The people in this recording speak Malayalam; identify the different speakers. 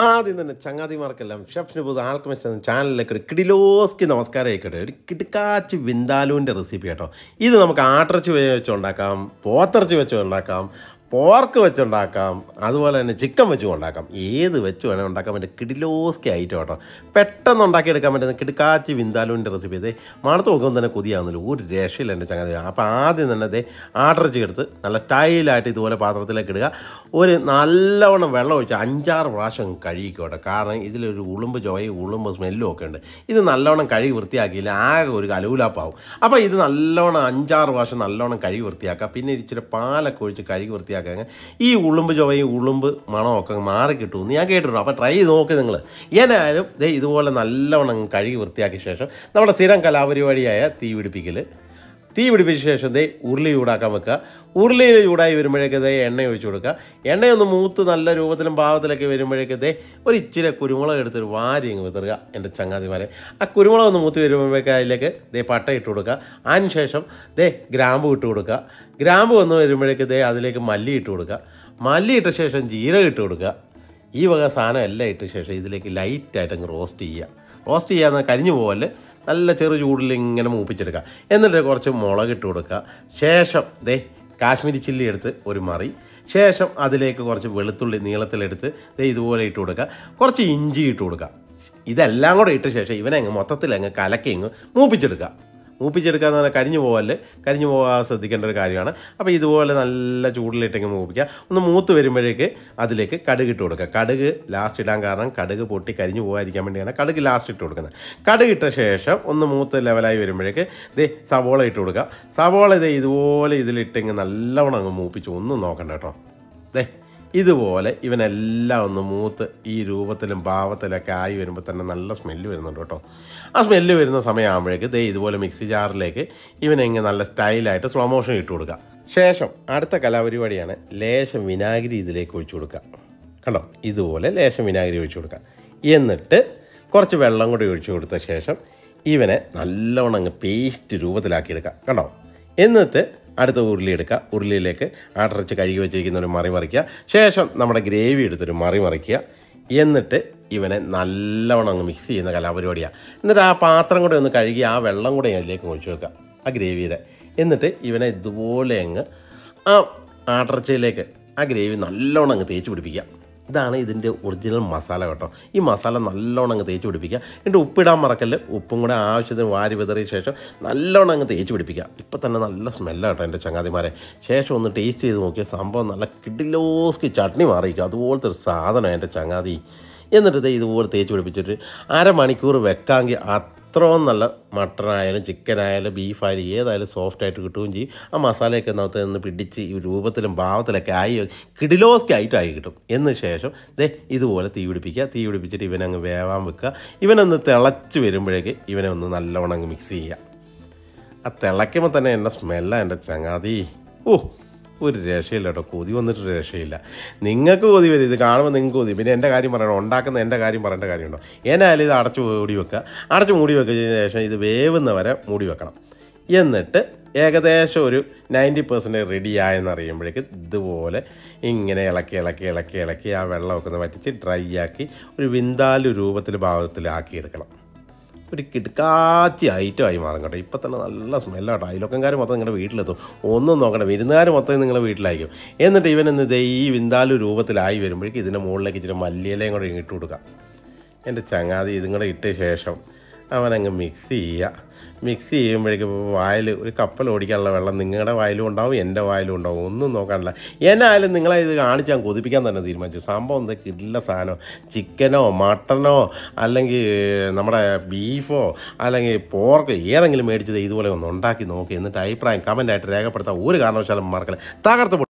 Speaker 1: ആദ്യം തന്നെ ചങ്ങാതിമാർക്കെല്ലാം ഷെഫ് നിബൂസ് ആൽക്കമിസ്റ്റ് എന്ന ചാനലിലേക്ക് ഒരു കിടിലോസ്ക്ക് നമസ്കാരം ആയിക്കോട്ടെ. ഒരു കിടുക്കാച്ചി വിന്താലുവിൻ്റെ റെസിപ്പി കേട്ടോ. ഇത് നമുക്ക് ആട്ടിറച്ചി വെച്ചുണ്ടാക്കാം, പോത്തിറച്ചി വെച്ചുണ്ടാക്കാം, പോർക്ക് വെച്ചുണ്ടാക്കാം, അതുപോലെ തന്നെ ചിക്കൻ വെച്ചും ഉണ്ടാക്കാം. ഏത് വെച്ച് വേണേൽ ഉണ്ടാക്കാൻ പറ്റും. കിടിലോസ്ക്ക് ഐറ്റം കേട്ടോ. പെട്ടെന്ന് ഉണ്ടാക്കിയെടുക്കാൻ പറ്റുന്ന കിടുക്കാച്ചി വിന്താലുവിൻ്റെ റെസിപ്പി. ഇതേ മണത്ത് നോക്കുമ്പോൾ തന്നെ കൊതിയാവുന്നില്ല, ഒരു രക്ഷയില്ല എൻ്റെ ചങ്ങാതി. അപ്പോൾ ആദ്യം തന്നെ അതേ ആട്ടിറച്ചി എടുത്ത് നല്ല സ്റ്റൈലായിട്ട് ഇതുപോലെ പാത്രത്തിലേക്ക് ഇടുക. ഒരു നല്ലവണ്ണം വെള്ളം ഒഴിച്ച് 5-6 പ്രാവശ്യം കഴുകിക്കോട്ടെ. കാരണം ഇതിലൊരു ഉളുമ്പ് ചൊവയും ഉളുമ്പ് സ്മെല്ലും ഒക്കെ ഉണ്ട്. ഇത് നല്ലവണ്ണം കഴുകി വൃത്തിയാക്കിയില്ല ആകെ ഒരു കലൂലാപ്പാവും. അപ്പോൾ ഇത് നല്ലവണ്ണം 5-6 പ്രാവശ്യം നല്ലവണ്ണം കഴുകി വൃത്തിയാക്കുക. പിന്നെ ഇച്ചിരി പാലൊക്കെ ഒഴിച്ച് കഴുകി വൃത്തിയാക്കുക. ഈ ഉളുമ്പ് ചൊവയും ഉളുമ്പ് മണമൊക്കെ മാറി കിട്ടുമെന്ന് ഞാൻ കേട്ടിട്ടുണ്ട്. അപ്പോൾ ട്രൈ ചെയ്ത് നോക്കി നിങ്ങൾ. ഏനായാലും ഇതുപോലെ നല്ലവണ്ണം കഴുകി വൃത്തിയാക്കിയ ശേഷം നമ്മുടെ സ്ഥിരം കലാപരിപാടിയായ തീ പിടിപ്പിച്ച ശേഷം ഉരുളി ചൂടാക്കാൻ വെക്കുക. ഉരുളി ചൂടായി വരുമ്പോഴേക്ക് എണ്ണ ഒഴിച്ചു കൊടുക്കുക. എണ്ണയൊന്ന് മൂത്ത് നല്ല രൂപത്തിലും ഭാവത്തിലൊക്കെ വരുമ്പോഴേക്ക് ഒരു ഇച്ചിരി കുരുമുളക് എടുത്തൊരു വാരി അങ്ങ് വിതറുക എൻ്റെ ചങ്ങാതിമാരെ. ആ കുരുമുളക് ഒന്ന് മൂത്ത് വരുമ്പോഴേക്ക് അതിലേക്ക് പട്ട ഇട്ട് കൊടുക്കുക. അതിന് ശേഷം ഗ്രാമ്പു ഇട്ട് കൊടുക്കുക. ഗ്രാമ്പു വന്ന് വരുമ്പോഴേക്ക് അതിലേക്ക് മല്ലി ഇട്ട് കൊടുക്കുക. മല്ലി ഇട്ട ശേഷം ജീരകം ഇട്ട് കൊടുക്കുക. ഈ വക സാധനം എല്ലാം ഇട്ട ശേഷം ഇതിലേക്ക് ലൈറ്റായിട്ട് അങ്ങ് റോസ്റ്റ് ചെയ്യുക. റോസ്റ്റ് ചെയ്യാന്ന് കരിഞ്ഞു പോകല്, നല്ല ചെറു ചൂടിൽ ഇങ്ങനെ മൂപ്പിച്ചെടുക്കുക. എന്നിട്ട് കുറച്ച് മുളക് ഇട്ട് കൊടുക്കുക. ശേഷം കാശ്മീരി ചില്ലി എടുത്ത് ഒരു മറി. ശേഷം അതിലേക്ക് കുറച്ച് വെളുത്തുള്ളി നീളത്തിലെടുത്ത് ഇതുപോലെ ഇട്ട് കൊടുക്കുക. കുറച്ച് ഇഞ്ചി ഇട്ട് കൊടുക്കുക. ഇതെല്ലാം കൂടെ ഇട്ട ശേഷം ഇവനെ മൊത്തത്തിൽ കലക്കി മൂപ്പിച്ചെടുക്കുക എന്ന് പറഞ്ഞാൽ കരിഞ്ഞു പോകാൻ ശ്രദ്ധിക്കേണ്ട ഒരു കാര്യമാണ്. അപ്പോൾ ഇതുപോലെ നല്ല ചൂടിലിട്ടെങ്കിൽ മൂപ്പിക്കുക. ഒന്ന് മൂത്ത് വരുമ്പോഴേക്ക് അതിലേക്ക് കടുക് ഇട്ട് കൊടുക്കുക. കടുക് ലാസ്റ്റ് ഇടാൻ കാരണം കടുക് പൊട്ടി കരിഞ്ഞു പോകാതിരിക്കാൻ വേണ്ടിയാണ് കടുക് ലാസ്റ്റ് ഇട്ട് കൊടുക്കുന്നത്. കടുക് ഇട്ട ശേഷം ഒന്ന് മൂത്ത് ലെവലായി വരുമ്പോഴേക്ക് സവോള ഇട്ട് കൊടുക്കുക. സവോള ഇതുപോലെ ഇതിലിട്ടെങ്കിൽ നല്ലവണ്ണം അങ്ങ് മൂപ്പിച്ച് ഒന്നും നോക്കണ്ട കേട്ടോ. ഇതുപോലെ ഇവനെല്ലാം ഒന്ന് മൂത്ത് ഈ രൂപത്തിലും ഭാവത്തിലൊക്കെ ആയി വരുമ്പോൾ തന്നെ നല്ല സ്മെല്ല് വരുന്നുണ്ട് കേട്ടോ. ആ സ്മെല്ല് വരുന്ന സമയമാകുമ്പോഴേക്ക് ഇതുപോലെ മിക്സി ജാറിലേക്ക് ഇവനെങ്ങനെ നല്ല സ്റ്റൈലായിട്ട് സ്ലോ മോഷൻ ഇട്ട് കൊടുക്കുക. ശേഷം അടുത്ത കലാപരിപാടിയാണ് ലേശം വിനാഗിരി ഇതിലേക്ക് ഒഴിച്ചു കൊടുക്കുക. കണ്ടോ, ഇതുപോലെ ലേശം വിനാഗിരി ഒഴിച്ചു കൊടുക്കുക. എന്നിട്ട് കുറച്ച് വെള്ളം കൂടി ഒഴിച്ചു കൊടുത്ത ശേഷം ഇവനെ നല്ലവണ്ണം അങ്ങ് പേസ്റ്റ് രൂപത്തിലാക്കിയെടുക്കുക. കണ്ടോ, എന്നിട്ട് അടുത്ത ഉരുളി എടുക്കുക. ഉരുളിയിലേക്ക് ആട്ടിറച്ചി കഴുകി വെച്ചിരിക്കുന്ന ഒരു മറി മറിക്കുക. ശേഷം നമ്മുടെ ഗ്രേവി എടുത്തൊരു മറി മറിക്കുക. എന്നിട്ട് ഇവനെ നല്ലവണ്ണം അങ്ങ് മിക്സ് ചെയ്യുന്ന കലാപരിപാടിയാണ്. എന്നിട്ട് ആ പാത്രം കൂടെ ഒന്ന് കഴുകി ആ വെള്ളം കൂടെ അതിലേക്ക് ഒഴിച്ചു വെക്കുക, ആ ഗ്രേവിയുടെ. എന്നിട്ട് ഇവനെ ഇതുപോലെ അങ്ങ് ആ ആട്ടിറച്ചിയിലേക്ക് ആ ഗ്രേവി നല്ലവണ്ണം അങ്ങ് തേച്ച് പിടിപ്പിക്കുക. ഇതാണ് ഇതിൻ്റെ ഒറിജിനൽ മസാല കേട്ടോ. ഈ മസാല നല്ലോണം അങ്ങ് തേച്ച് പിടിപ്പിക്കുക. എന്നിട്ട് ഉപ്പിടാൻ മറക്കല്ല്. ഉപ്പും കൂടെ ആവശ്യത്തിന് വാരി വിതറിയ ശേഷം നല്ലോണം അങ്ങ് തേച്ച് പിടിപ്പിക്കുക. ഇപ്പം തന്നെ നല്ല സ്മെല്ലാണ് കേട്ടോ എൻ്റെ ചങ്ങാതിമാരെ. ശേഷം ഒന്ന് ടേസ്റ്റ് ചെയ്ത് നോക്കിയ സംഭവം നല്ല കിടിലോസ്ക്ക് ചട്നി മാറിയിരിക്കും. അതുപോലത്തെ ഒരു സാധനം എൻ്റെ ചങ്ങാതി. എന്നിട്ട് ഇതുപോലെ തേച്ച് പിടിപ്പിച്ചിട്ട് 1/2 മണിക്കൂർ വെക്കാമെങ്കിൽ അത്രയും നല്ല മട്ടനായാലും ചിക്കനായാലും ബീഫായാലും ഏതായാലും സോഫ്റ്റായിട്ട് കിട്ടുകയും ചെയ്യും. ആ മസാലയൊക്കെ നിന്ന് പിടിച്ച് ഈ രൂപത്തിലും ഭാവത്തിലൊക്കെ ആയി കിടിലോസ്ക്ക് ആയി കിട്ടും. എന്ന് ശേഷം ഇതുപോലെ തീ പിടിപ്പിച്ചിട്ട് ഇവനെ അങ്ങ് വേവാൻ വെക്കുക. ഇവനൊന്ന് തിളച്ച് വരുമ്പോഴേക്ക് ഇവനെ ഒന്ന് നല്ലവണ്ണം അങ്ങ് മിക്സ് ചെയ്യുക. ആ തിളയ്ക്കുമ്പോൾ തന്നെ എന്നെ സ്മെല്ലാണ് എൻ്റെ ചങ്ങാതി. ഒരു രക്ഷയില്ല കേട്ടോ. കൊതി വന്നിട്ട് രക്ഷയില്ല. നിങ്ങൾക്ക് കൊതി വരും, ഇത് കാണുമ്പോൾ നിങ്ങൾക്ക് കൊതി. പിന്നെ എൻ്റെ കാര്യം പറയണം, ഉണ്ടാക്കുന്ന എൻ്റെ കാര്യം പറയേണ്ട കാര്യമുണ്ടോ? ഏനായാലും ഇത് അടച്ച് മൂടി വെച്ചതിന് ശേഷം ഇത് വേവുന്നവരെ മൂടി വെക്കണം. എന്നിട്ട് ഏകദേശം ഒരു 90% റെഡിയായെന്ന് അറിയുമ്പോഴേക്ക് ഇതുപോലെ ഇങ്ങനെ ഇളക്കി ആ വെള്ളമൊക്കെ ഒന്ന് വറ്റിച്ച് ഡ്രൈ ആക്കി ഒരു വിന്താലു ഭാവത്തിലാക്കി എടുക്കണം. ഒരു കിടുക്കാച്ചി ഐറ്റമായി മാറും കേട്ടോ. ഇപ്പം തന്നെ നല്ല സ്മെല്ലാണ്. അയൽവക്കംകാർ മൊത്തം നിങ്ങളുടെ വീട്ടിലെത്തും. ഒന്നും നോക്കണ്ട, വിരുന്നുകാർ മൊത്തം നിങ്ങളുടെ വീട്ടിലായിരിക്കും. എന്നിട്ട് ഇവനെന്ന് ഈ വിന്താലു രൂപത്തിലായി വരുമ്പോഴേക്കും ഇതിൻ്റെ മുകളിലേക്ക് ഇച്ചിരി മല്ലിയിലയും കൂടെ ഇട്ട് കൊടുക്കുക. എൻ്റെ ചങ്ങാതി ഇതും കൂടെ ഇട്ട ശേഷം അവനങ്ങ് മിക്സ് ചെയ്യുമ്പോഴേക്കും വായിൽ ഒരു കപ്പൽ ഓടിക്കാനുള്ള വെള്ളം നിങ്ങളുടെ വായിലും ഉണ്ടാവും, എൻ്റെ വായിലും ഉണ്ടാവും. ഒന്നും നോക്കാനില്ല. എന്നായാലും നിങ്ങളെ ഇത് കാണിച്ചാൽ കൊതിപ്പിക്കാൻ തന്നെ തീരുമാനിച്ചു. സംഭവം കിടില സാധനം. ചിക്കനോ മട്ടനോ അല്ലെങ്കിൽ നമ്മുടെ ബീഫോ അല്ലെങ്കിൽ പോർക്ക് ഏതെങ്കിലും മേടിച്ചത് ഇതുപോലെ ഒന്ന് ഉണ്ടാക്കി നോക്കി. എന്നിട്ട് അഭിപ്രായം കമൻ്റായിട്ട് രേഖപ്പെടുത്താൻ ഒരു കാരണവശാലും മറക്കല്ല. തകർത്ത്